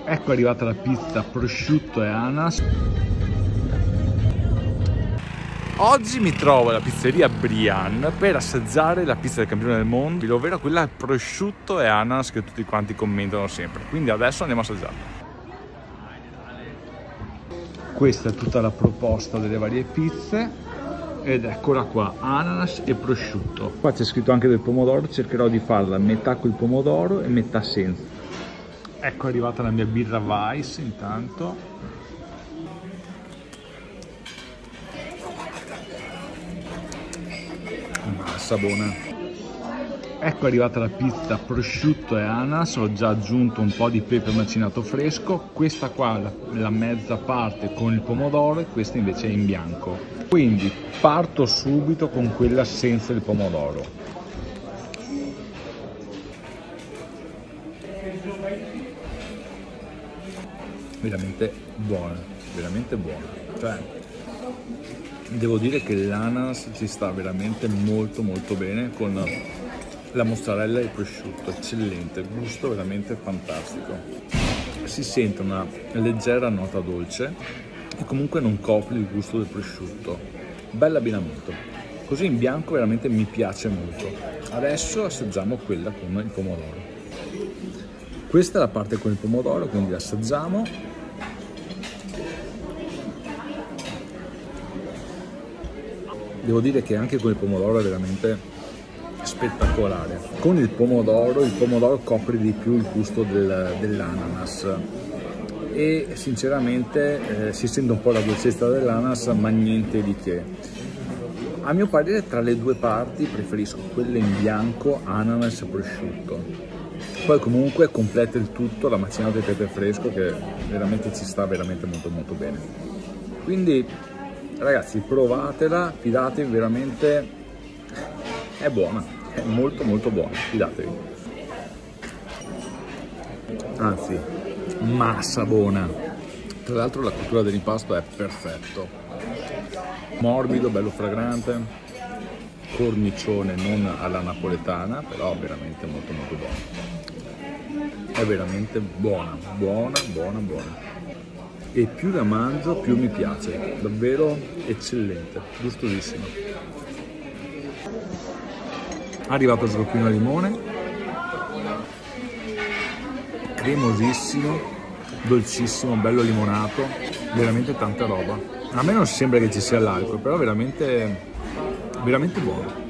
Ecco arrivata la pizza prosciutto e ananas. Oggi mi trovo alla pizzeria Brian per assaggiare la pizza del campione del mondo, ovvero quella al prosciutto e ananas che tutti quanti commentano sempre. Quindi adesso andiamo a assaggiarla. Questa è tutta la proposta delle varie pizze ed eccola qua, ananas e prosciutto. Qua c'è scritto anche del pomodoro, cercherò di farla metà col pomodoro e metà senza. Ecco è arrivata la mia birra Weiss intanto. Massa buona. Ecco è arrivata la pizza prosciutto e ananas, ho già aggiunto un po' di pepe macinato fresco, questa qua la mezza parte con il pomodoro e questa invece è in bianco. Quindi parto subito con quella senza il pomodoro. Veramente buona, veramente buona. Cioè, devo dire che l'ananas ci sta veramente molto bene con la mozzarella e il prosciutto, eccellente, gusto veramente fantastico. Si sente una leggera nota dolce e comunque non copre il gusto del prosciutto. Bell'abbinamento. Così in bianco veramente mi piace molto. Adesso assaggiamo quella con il pomodoro. Questa è la parte con il pomodoro, quindi assaggiamo. Devo dire che anche con il pomodoro è veramente spettacolare. Con il pomodoro copre di più il gusto dell'ananas e sinceramente si sente un po' la dolcezza dell'ananas, ma niente di che. A mio parere tra le due parti preferisco quelle in bianco, ananas e prosciutto. Poi comunque completa il tutto la macinata di pepe fresco che veramente ci sta veramente molto bene. Quindi ragazzi provatela, fidatevi, veramente è buona, è molto buona, fidatevi. Anzi, massa buona. Tra l'altro la cottura dell'impasto è perfetto. Morbido, bello fragrante, cornicione non alla napoletana, però veramente molto buono. È veramente buona. E più la mangio più mi piace, davvero eccellente, gustosissima. Arrivato il sgroppino al limone, cremosissimo, dolcissimo, bello limonato, veramente tanta roba. A me non sembra che ci sia l'alcol, però veramente buono.